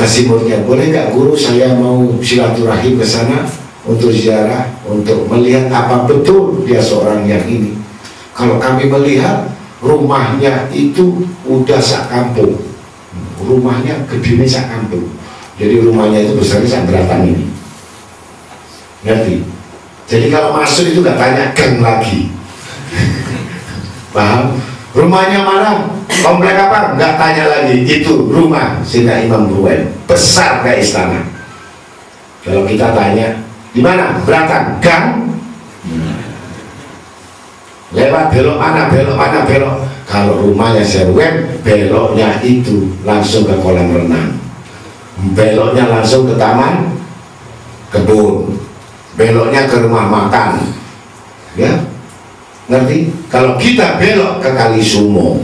kasih muridnya, boleh nggak guru saya mau silaturahim ke sana untuk ziarah, untuk melihat apa betul dia seorang yang ini. Kalau kami melihat rumahnya itu udah sak kampung, rumahnya gedenya sak kampung, jadi rumahnya itu besarnya sak beratan ini, ngerti? Jadi kalau masuk itu nggak tanya gang lagi, paham? Rumahnya mana? Komplek apa? Nggak tanya lagi. Itu rumah Sayyidina Imam Ruwaim, besar kayak istana. Kalau kita tanya di mana? Beratan, gang. Lewat belok mana? Belok mana? Belok. Kalau rumahnya Ruwaim, beloknya itu langsung ke kolam renang. Beloknya langsung ke taman kebun. Beloknya ke rumah makan. Ya. Ngerti? Kalau kita belok ke Kali Sumo,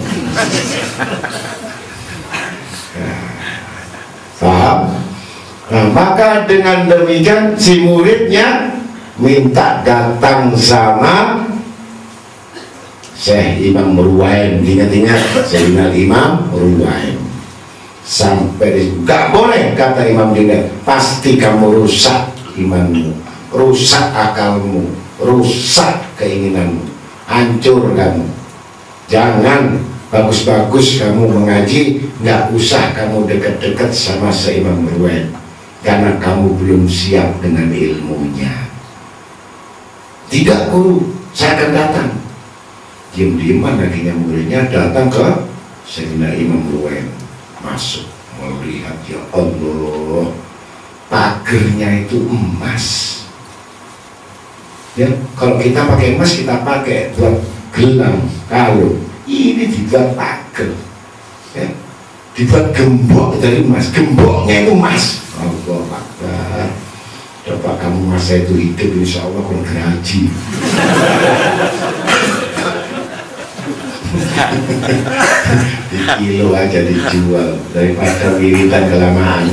paham? Nah, maka dengan demikian si muridnya minta datang sama Syekh Imam Ruwaim. Ingat-ingat Sayyidina Imam Ruwaim. Sampai gak boleh, kata Imam Junaid, pasti kamu rusak imanmu, rusak akalmu, rusak keinginanmu, hancur kamu. Jangan bagus-bagus kamu mengaji, nggak usah kamu dekat-dekat sama Imam Ruwaim, karena kamu belum siap dengan ilmunya. Tidak guru, saya akan datang. Diam-diaman akhirnya muridnya datang ke Sayyidina Imam Ruwaim, masuk melihat, ya Allah, pagernya itu emas. Ya, kalau kita pakai emas, kita pakai buat gelang, kalung. Ini dibuat pager, ya, dibuat gembok dari emas. Gemboknya itu emas. Allah Akbar. Coba kamu masa itu hidup, insya Allah kalau gaji. Di kilo aja dijual daripada wiritan kelamaan.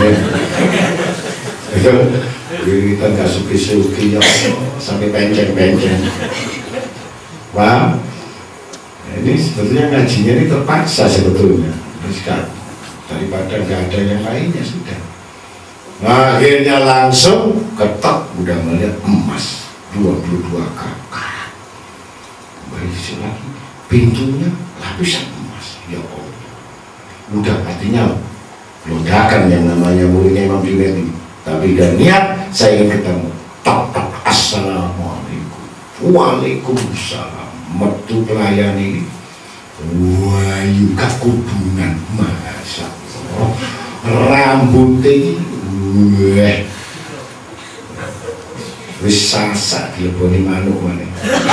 Wiritan gak suki-suki, ya sampai penceng-penceng. Wah, ini sebetulnya ngajinya ini terpaksa sebetulnya. Daripada nggak ada yang lainnya sudah. Nah, akhirnya langsung ketok, udah melihat emas 22 karat. Berisi lagi, pintunya lapisan emas. Ya Allah, udah artinya lonjakan yang namanya muridnya Imam Junaid ini. Tapi dan niat saya ingin ketemu. Tak, assalamualaikum, waalaikumsalam. Metu pelayani, wayu kakudungan, masya Allah, rambutnya wis sasak dileboni manuk mana.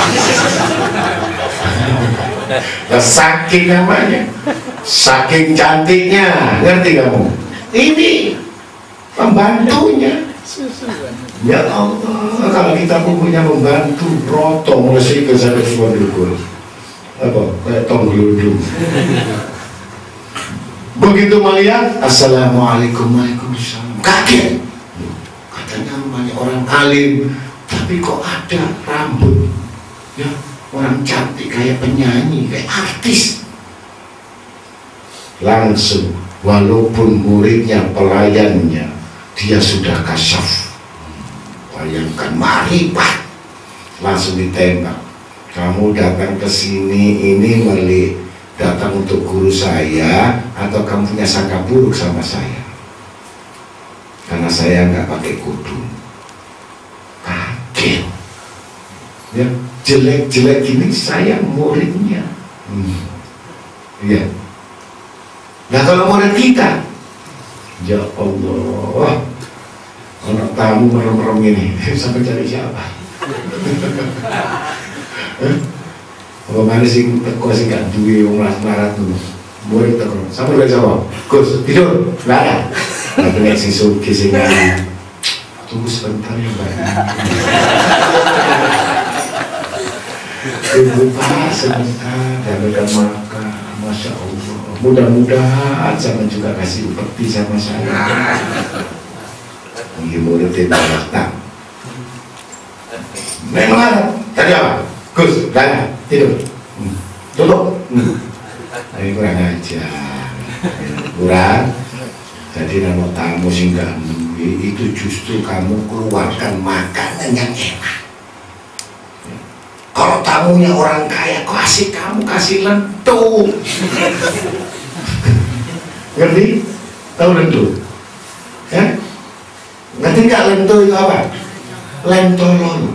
Ya, saking namanya, saking cantiknya, ngerti kamu? Ini pembantunya. Ya Allah, kalau kita punya membantu roto mulai ke sampai semua dulu apa kayak tong geludung. Begitu melihat, assalamualaikum, waalaikumsalam, kaget. Katanya namanya orang alim, tapi kok ada rambut, ya, orang cantik kayak penyanyi, kayak artis. Langsung, walaupun muridnya, pelayannya, dia sudah kasyaf. Bayangkan marifat, langsung ditembak. Kamu datang ke sini ini datang untuk guru saya, atau kamu punya sangka buruk sama saya? Karena saya nggak pakai kudung. Kaget. Ya, jelek-jelek ini saya muridnya. Iya. Nah kalau murid kita, ya Allah, anak tamu merem-merem ini sampai cari siapa? Apa mana sih teko sih gak duwe wong larat tuh. Murid teko. Sampai gak jawab. Gus, tidur. Enggak ada. Tapi nek sing sugih sing tunggu sebentar ya, Mbak. Tunggu Pak sebentar dan mereka makan. Masya Allah. Mudah-mudahan sama juga kasih upeti sama saya. Ini murid tidak datang. Memang tadi apa? Gus, jangan tidur. Tutup. Ini kurang ajar. Kurang. Jadi nama tamu sing gak itu justru kamu keluarkan makanan yang enak. Kalau tamunya orang kaya, kamu kasih lentuk. Ngerti? Tahu lentuk? Ya? Ngerti gak lentuk itu apa? Lentolon.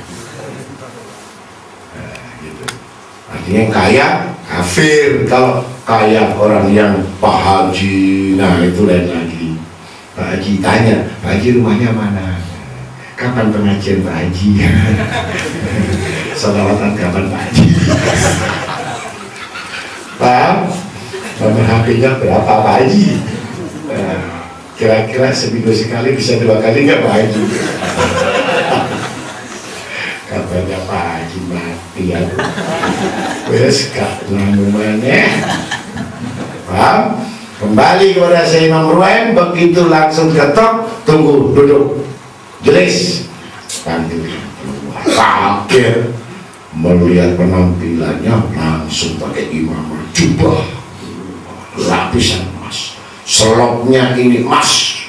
Nah, gitu. Artinya yang kaya kafir. Kalau kaya orang yang Pak Haji, nah itu lain lagi. Pak Haji tanya, Pak Haji rumahnya mana? Kapan pengajian Pak Haji? Salawatan kapan Pak Haji? Paham? Nomor HP-nya berapa Pak Haji? Kira-kira seminggu sekali bisa 2 kali nggak Pak Haji? Kabarnya Pak Haji mati ya. Wes gak namanya. Paham? Kembali kepada saya Imam Ruwaim, begitu langsung ketok, tunggu, duduk. Jelis. Panggil. Kaget melihat penampilannya, langsung pakai imamah jubah lapisan emas, selopnya ini emas.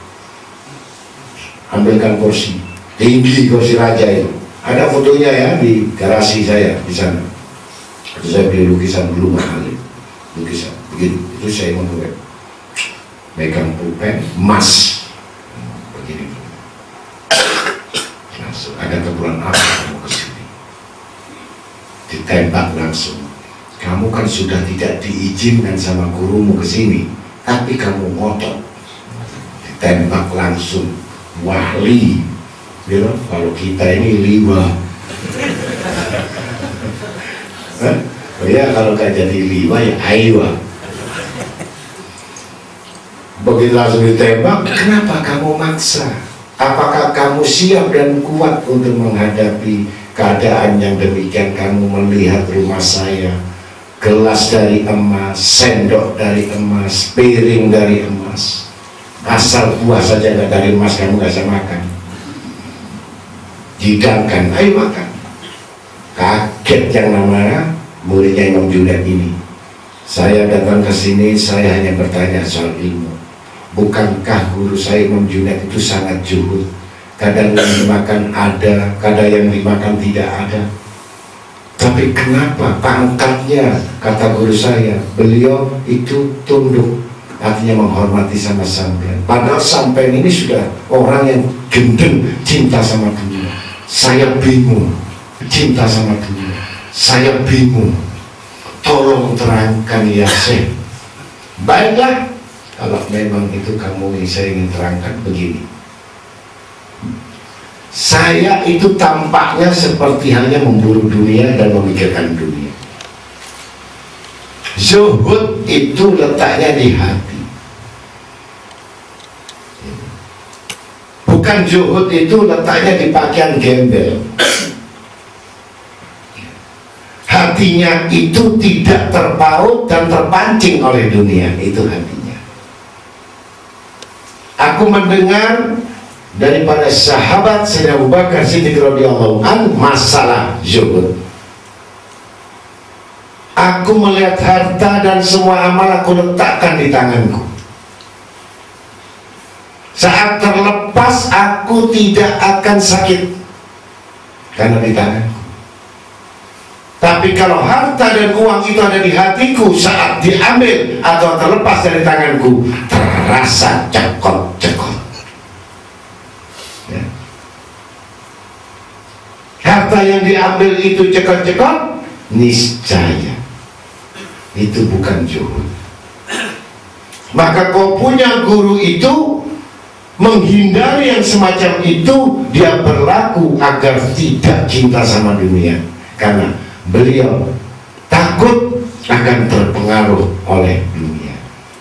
Ambilkan kursi tinggi, kursi raja itu. Ada fotonya ya di garasi saya di sana. Itu saya beli lukisan dulu mahal, lukisan begini. Itu saya membuat megang pulpen emas begini. Langsung ada keperluan apa kamu kesini? Ditembak langsung. Kamu kan sudah tidak diizinkan sama gurumu kesini, tapi kamu ngotot. Ditembak langsung. Wali. You know, kalau kita ini liwa. Oh ya, kalau gak jadi liwa ya aiwa. Begitu langsung ditembak, kenapa kamu maksa? Apakah kamu siap dan kuat untuk menghadapi keadaan yang demikian? Kamu melihat rumah saya, gelas dari emas, sendok dari emas, piring dari emas, asal buah saja nggak dari emas, kamu nggak bisa makan. Hidangkan, ayo makan. Kaget yang namanya muridnya Imam Junaid ini. Saya datang ke sini, saya hanya bertanya soal ilmu. Bukankah guru saya Imam Junaid itu sangat zuhud? Kadang yang dimakan ada, kadang yang dimakan tidak ada. Tapi kenapa pangkatnya, kata guru saya, beliau itu tunduk, artinya menghormati sama sampean. Padahal sampean ini sudah orang yang gendeng cinta sama dunia. Saya bingung, cinta sama dunia. Saya bingung. Tolong terangkan ya Syekh. Baiklah, kalau memang itu kamu, saya ingin terangkan begini. Saya itu tampaknya seperti hanya memburu dunia dan memikirkan dunia. Zuhud itu letaknya di hati. Bukan zuhud itu letaknya di pakaian gembel. Hatinya itu tidak terpaut dan terpancing oleh dunia. Itu hatinya. Aku mendengar daripada sahabat Sayyidina Abu Bakar Siddiq radhiyallahu anhu masalah zuhud. Aku melihat harta dan semua amal aku letakkan di tanganku. Saat terlepas aku tidak akan sakit karena di tanganku. Tapi kalau harta dan uang itu ada di hatiku, saat diambil atau terlepas dari tanganku, terasa cekot-cekot. Ya. Harta yang diambil itu cekot-cekot, niscaya itu bukan zuhud. Maka kau punya guru itu menghindari yang semacam itu, dia berlaku agar tidak cinta sama dunia, karena beliau takut akan terpengaruh oleh dunia.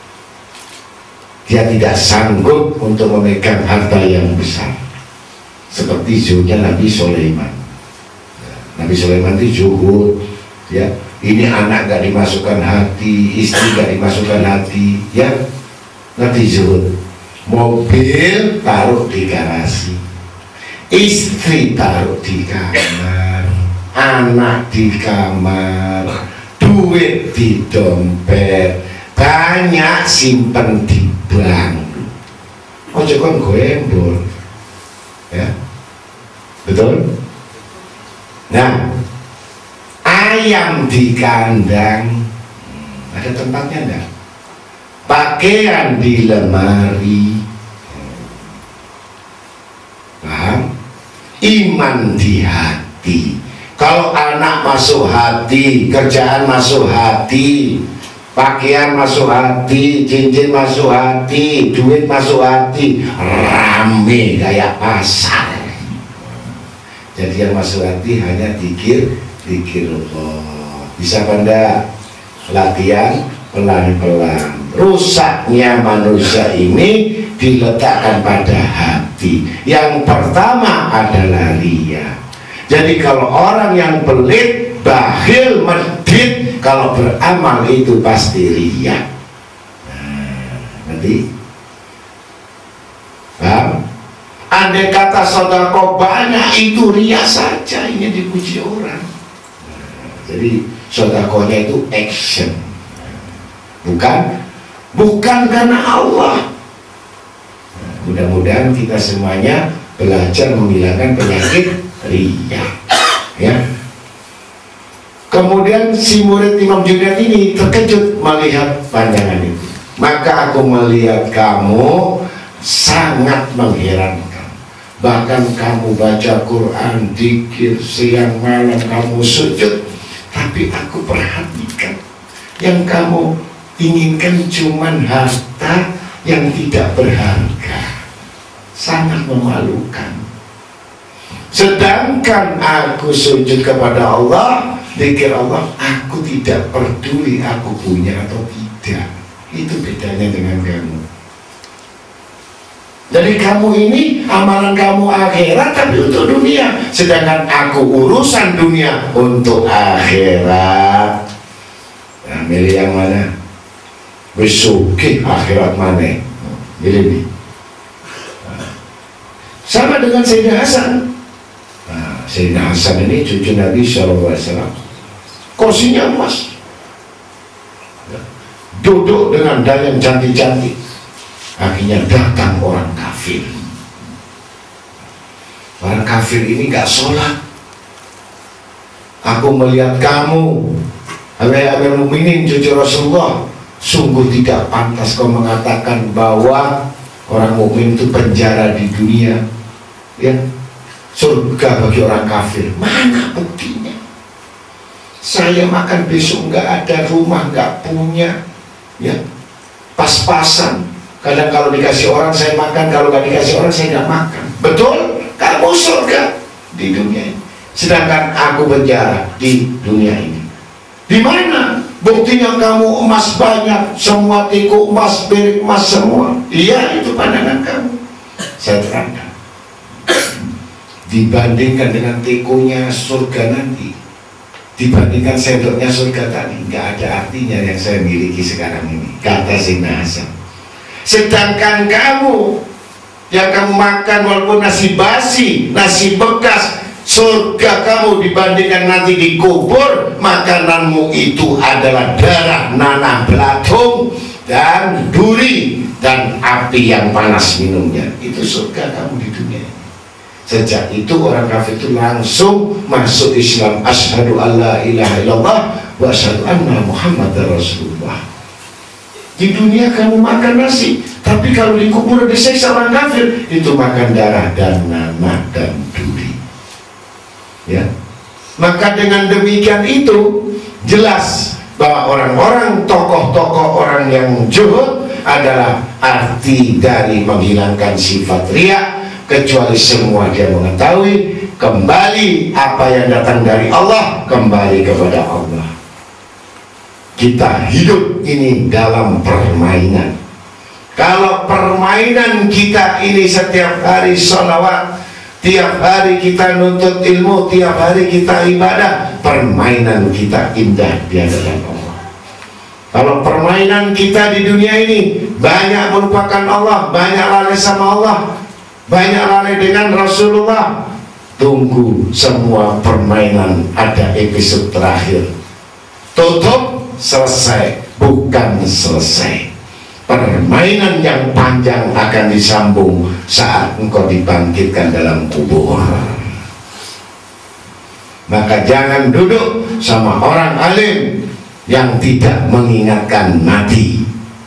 Dia tidak sanggup untuk memegang harta yang besar, seperti zuhudnya Nabi Sulaiman. Nabi Sulaiman itu zuhud, ya. Ini anak gak dimasukkan hati, istri gak dimasukkan hati, ya. Nanti zuhud. Mobil taruh di garasi, istri taruh di kamar, anak di kamar, duit di dompet, banyak simpen di bank. aja kon goembor. Ya. Betul? Nah, ayam di kandang ada tempatnya enggak? Pakaian di lemari, paham? Iman di hati. Kalau anak masuk hati, kerjaan masuk hati, pakaian masuk hati, cincin masuk hati, duit masuk hati, rame kayak pasar. Jadi yang masuk hati hanya zikir Allah. Bisa Anda latihan pelan-pelan. Rusaknya manusia ini diletakkan pada hati. Yang pertama adalah riya. Jadi kalau orang yang pelit, bakhil, medit, kalau beramal itu pasti riya. Nanti paham? Andai kata sedekah banyak itu riya saja, ini dipuji orang. Jadi sedekahnya itu action, bukan karena Allah. Mudah-mudahan kita semuanya belajar menghilangkan penyakit riya. Ya. Kemudian si murid Imam Junaid ini terkejut melihat pandangan itu. Maka aku melihat kamu sangat mengherankan. Bahkan kamu baca Quran, zikir siang malam, kamu sujud, tapi aku perhatikan yang kamu inginkan cuman harta yang tidak berharga. Sangat memalukan. Sedangkan aku sujud kepada Allah, zikir Allah, aku tidak peduli aku punya atau tidak. Itu bedanya dengan kamu. Jadi kamu ini amalan kamu akhirat tapi untuk dunia, sedangkan aku urusan dunia untuk akhirat. Nah, milih yang mana? Besukih akhirat mana? Milih nih. Sama dengan Sayyidina Hasan. Nah, Sayyidina Hasan ini cucu Nabi SAW. Kursinya emas. Duduk dengan dayang cantik-cantik. Akhirnya datang orang kafir. Orang kafir ini gak sholat. Aku melihat kamu, Amir Mukminin cucu Rasulullah, sungguh tidak pantas kau mengatakan bahwa orang mukmin itu penjara di dunia, ya, surga bagi orang kafir. Mana buktinya? Saya makan besok nggak ada rumah, nggak punya, ya, pas-pasan. Kadang kalau dikasih orang saya makan, kalau nggak dikasih orang saya nggak makan. Betul? Kamu surga di dunia ini, sedangkan aku penjara di dunia ini. Di mana buktinya kamu emas banyak, semua tiku emas, piring emas semua? Iya, itu pandangan kamu. Saya terangkan. Dibandingkan dengan tikunya surga nanti, dibandingkan sendoknya surga tadi, nggak ada artinya yang saya miliki sekarang ini, kata Sayyidina Hasan. Sedangkan kamu yang kamu makan walaupun nasi basi, nasi bekas, surga kamu dibandingkan nanti dikubur, makananmu itu adalah darah, nanah, belatung, dan duri, dan api yang panas minumnya. Itu surga kamu di dunia ini. Sejak itu orang kafir itu langsung masuk Islam. Asyhadu alla ilaha illallah wa asyhadu anna Muhammadar Rasulullah. Di dunia kamu makan nasi, tapi kalau dikubur disiksa orang kafir, itu makan darah dan nanah dan duri. Ya. Maka dengan demikian itu jelas bahwa orang-orang tokoh-tokoh orang yang zuhud adalah arti dari menghilangkan sifat riya, kecuali semua dia mengetahui kembali apa yang datang dari Allah kembali kepada Allah. Kita hidup ini dalam permainan. Kalau permainan kita ini setiap hari sholawat, tiap hari kita nuntut ilmu, tiap hari kita ibadah, permainan kita indah di hadapan Allah. Kalau permainan kita di dunia ini banyak melupakan Allah, banyak lalai sama Allah, banyak lalai dengan Rasulullah, tunggu semua permainan ada episode terakhir. Tutup, selesai, bukan selesai. Permainan yang panjang akan akan disambung saat engkau dibangkitkan dalam kubur. Maka jangan duduk sama orang alim yang tidak mengingatkan mati,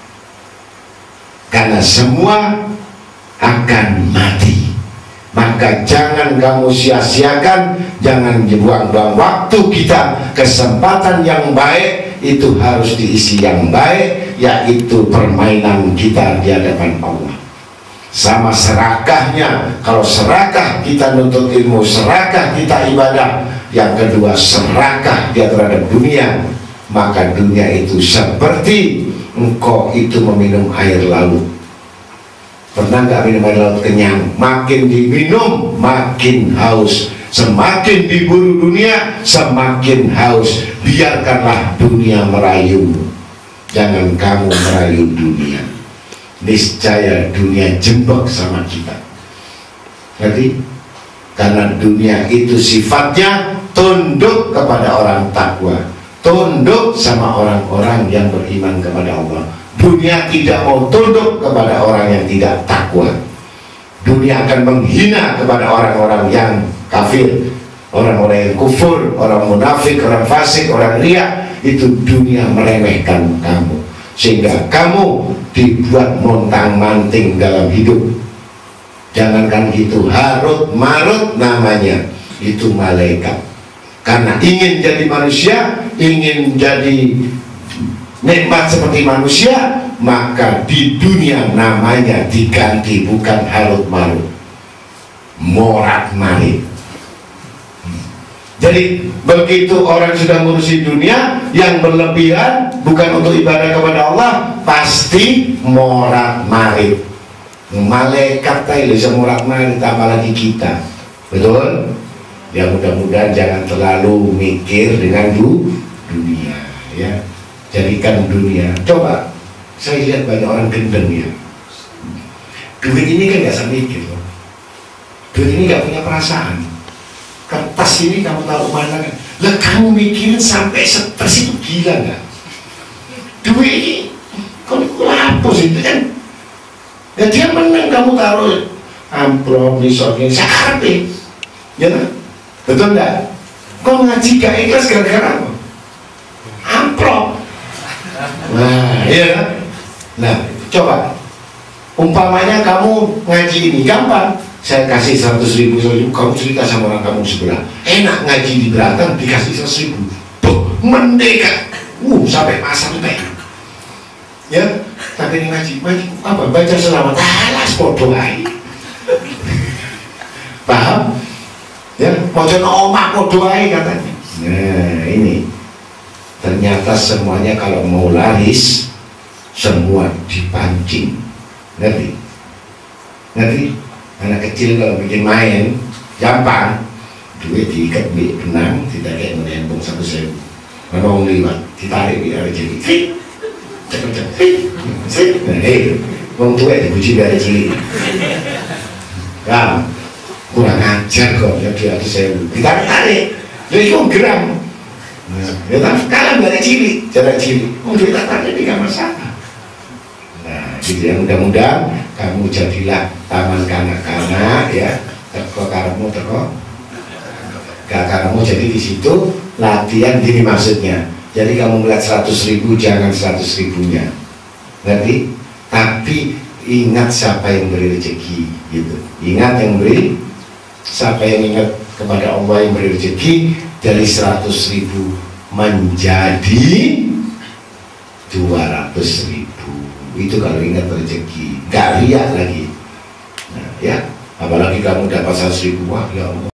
karena semua akan mati. Maka jangan kamu sia-siakan, jangan buang-buang waktu kita. Kesempatan yang baik itu harus diisi yang baik, yaitu permainan kita di hadapan Allah. Sama serakahnya, kalau serakah kita nuntut ilmu, serakah kita ibadah. Yang kedua, serakah dia terhadap dunia, maka dunia itu seperti engkau itu meminum air laut. Pernah nggak minum air laut kenyang? Makin diminum makin haus, semakin diburu dunia semakin haus. Biarkanlah dunia merayumu, jangan kamu merayu dunia. Niscaya dunia jembek sama kita. Jadi karena dunia itu sifatnya tunduk kepada orang takwa, tunduk sama orang-orang yang beriman kepada Allah. Dunia tidak mau tunduk kepada orang yang tidak takwa. Dunia akan menghina kepada orang-orang yang kafir, orang-orang yang kufur, orang munafik, orang fasik, orang riya. Itu dunia meremehkan kamu, sehingga kamu dibuat montang-manting dalam hidup. Jangankan itu, harut marut namanya itu malaikat. Karena ingin jadi manusia, ingin jadi nikmat seperti manusia, maka di dunia namanya diganti, bukan harut marut, morat marit. Jadi begitu orang sudah ngurusi dunia yang berlebihan, bukan untuk ibadah kepada Allah, pasti morat marit. Malaikat tadi bisa morat marit, apalagi kita. Betul? Ya, mudah-mudahan jangan terlalu mikir dengan dunia, ya. Jadikan dunia. Coba saya lihat banyak orang gendeng ya. Duit ini kan gak semikir loh. Duit ini gak punya perasaan. Kertas ini kamu taruh mana kan? Lah kamu mikirin sampai stres itu, gila gak? Duit ini kalau hapus itu kan. Ya dia menang, kamu taruh amplop di sorgin sakit. Ya kan? Betul gak? Kau ngaji gak ikhlas gara-gara apa? Amplop. Nah, iya kan? Nah, coba umpamanya kamu ngaji ini gampang, saya kasih 100.000, kamu cerita sama orang kamu sebelah, enak ngaji di belakang dikasih 100.000, tuh mendeka, sampai pasar teh, ya, tapi ini ngaji apa? Baca selamat, alas bodoh aja, paham? Ya, mau coba omak bodoh aja katanya. Nah, ini. Ternyata semuanya kalau mau laris, semua dipancing. Ngerti? Ngerti? Anak kecil kalau bikin main gampang, duit diikat di benang, tidak kayak menembong 1.000. Kalau mau lewat, ditarik di area cilik. Cepet-cepet. Hei, orang tua dipuji dari cilik. Kamu kurang ajar kok, ya di atas 1.000. Ditarik-tarik, jadi kok geram. Ya kan, kalian dari cilik, jarak cilik, udah tak ini gak masalah. Nah, gitu ya, mudah-mudahan kamu jadilah taman kanak-kanak ya, teko karemu teko gak karemu. Jadi di situ latihan gini maksudnya. Jadi kamu melihat 100.000 jangan 100.000-nya, ngerti? Tapi ingat siapa yang beri rezeki, gitu. Ingat yang beri, siapa yang ingat kepada Allah yang beri rezeki. Dari 100.000 menjadi 200.000, itu kalau ingat rezeki, gak riak lagi. Nah, ya, apalagi kamu dapat 100.000, wah ya Allah.